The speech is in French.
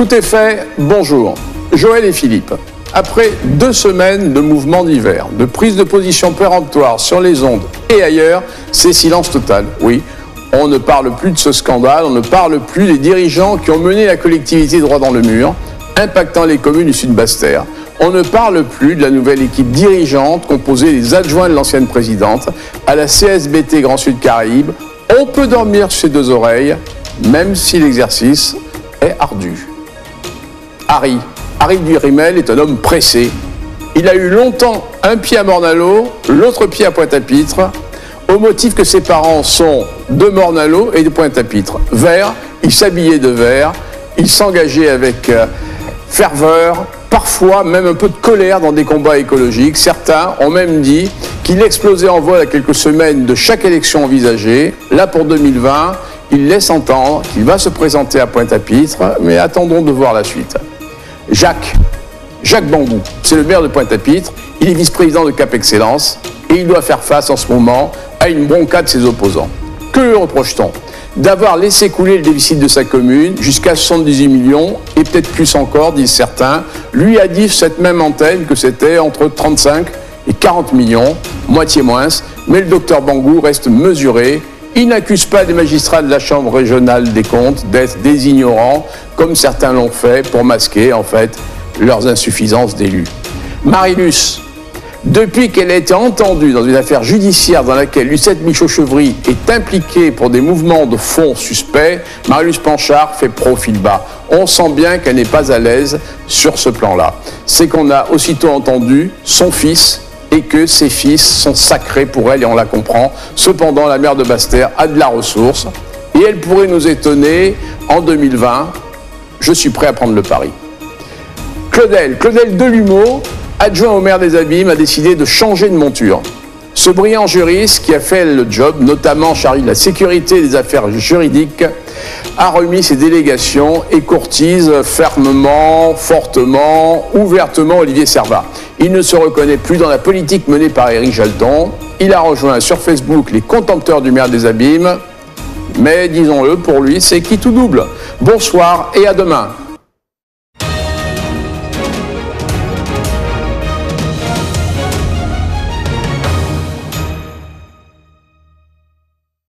Tout est fait, bonjour. Joël et Philippe. Après 2 semaines de mouvements divers, de prise de position péremptoire sur les ondes et ailleurs, c'est silence total. Oui, on ne parle plus de ce scandale, on ne parle plus des dirigeants qui ont mené la collectivité droit dans le mur, impactant les communes du Sud-Bastère. On ne parle plus de la nouvelle équipe dirigeante composée des adjoints de l'ancienne présidente à la CSBT Grand Sud Caraïbes. On peut dormir sur ses 2 oreilles, même si l'exercice est ardu. Harry Durimel est un homme pressé. Il a eu longtemps un pied à Morne-à-l'Eau, l'autre pied à Pointe-à-Pitre, au motif que ses parents sont de Morne-à-l'Eau et de Pointe-à-Pitre. Vert, il s'habillait de vert, il s'engageait avec ferveur, parfois même un peu de colère dans des combats écologiques. Certains ont même dit qu'il explosait en vol à quelques semaines de chaque élection envisagée. Là, pour 2020, il laisse entendre qu'il va se présenter à Pointe-à-Pitre, mais attendons de voir la suite. Jacques Bangou, c'est le maire de Pointe-à-Pitre, il est vice-président de Cap Excellence et il doit faire face en ce moment à une bronca de ses opposants. Que lui reproche-t-on? D'avoir laissé couler le déficit de sa commune jusqu'à 78 millions et peut-être plus encore, disent certains. Lui a dit cette même antenne que c'était entre 35 et 40 millions, moitié moins, mais le docteur Bangou reste mesuré. Il n'accuse pas les magistrats de la Chambre régionale des comptes d'être des ignorants, comme certains l'ont fait pour masquer, en fait, leurs insuffisances d'élus. Marie-Luce, depuis qu'elle a été entendue dans une affaire judiciaire dans laquelle Lucette Michaud-Chevry est impliquée pour des mouvements de fonds suspects, Marie-Luce Panchard fait profil bas. On sent bien qu'elle n'est pas à l'aise sur ce plan-là. C'est qu'on a aussitôt entendu son fils et que ses fils sont sacrés pour elle et on la comprend. Cependant, la maire de Basse-Terre a de la ressource et elle pourrait nous étonner en 2020. Je suis prêt à prendre le pari. Claudel Delumeau, adjoint au maire des Abîmes, a décidé de changer de monture. Ce brillant juriste qui a fait le job, notamment chargé de la sécurité et des affaires juridiques, a remis ses délégations et courtise fermement, fortement, ouvertement Olivier Servat. Il ne se reconnaît plus dans la politique menée par Éric Jalton. Il a rejoint sur Facebook les contempteurs du maire des Abîmes. Mais disons-le, pour lui, c'est qui tout double. Bonsoir et à demain.